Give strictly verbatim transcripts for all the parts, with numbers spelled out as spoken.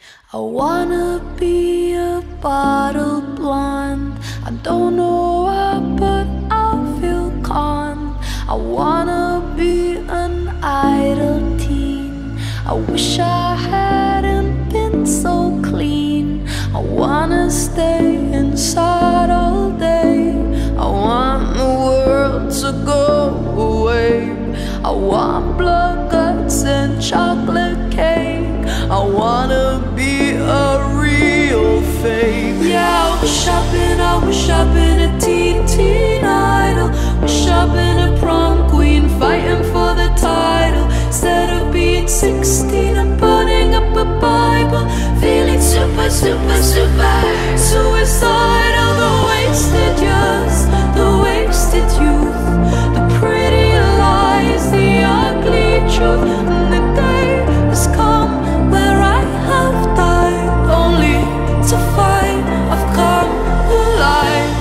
I wanna be a bottle blonde. I don't know why, but I feel calm. I wanna be an idle teen. I wish I hadn't been so clean. I wanna stay inside all day. I want the world to go away. I want blood, guts, and chocolate cake. I wanna be a real fake. Yeah, I wish I'd been, I wish I'd been a teen, teen idol. Wish I'd been a prom queen, fighting for the title. Instead of being sixteen and burning up a Bible, feeling super, super, super suicidal. The wasted years, the wasted youth, the pretty lies, the ugly truth. And the day has come where I have died, only to find I've come alive.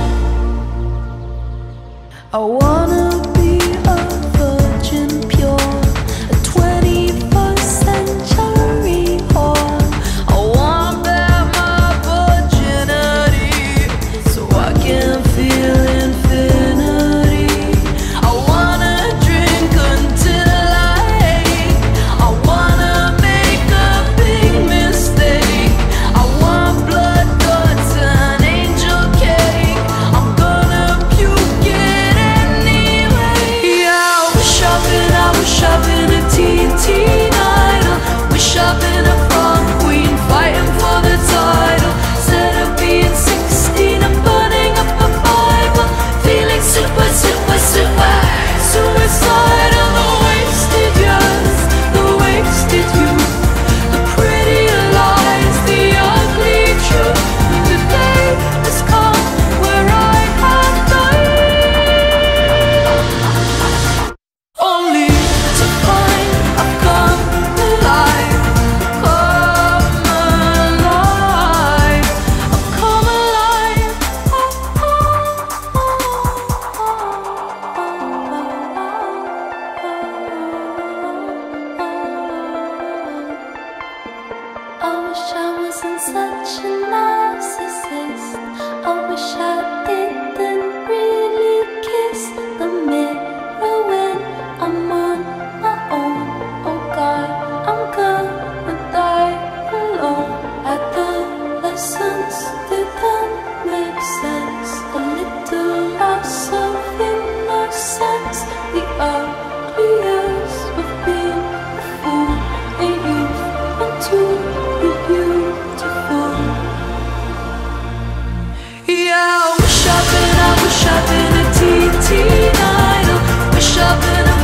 I wanna be a virgin pure, a twenty-first century whore. I wanna bear my virginity so I can feel infinity. I wanna drink until I ache. I wanna make a big mistake. I want blood, guts, and angel cake. I'm gonna puke it anyway. Yeah, I wish I'd been, I wish I'd been a teen, teen idol. Wish I'd been a prom queen, fighting for the title. Instead of being sixteen and burning up a Bible, feeling super, super, super suicidal. The wasted years, the wasted youth, the pretty lies, the ugly truth. The day has come where I have died, only to find I've come alive. Come alive, I've come alive. I wish I wasn't such a narcissist. I wish I didn't really kiss the mirror when I'm on my own. Oh God, I'm gonna die alone. Adolescence didn't make sense. A little loss of innocence. The ugly years of being a fool. Ain't youth until you're beautiful. Yeah, I wish I'd been, I wish I'd been a teen, teen idol. Wish I'd been a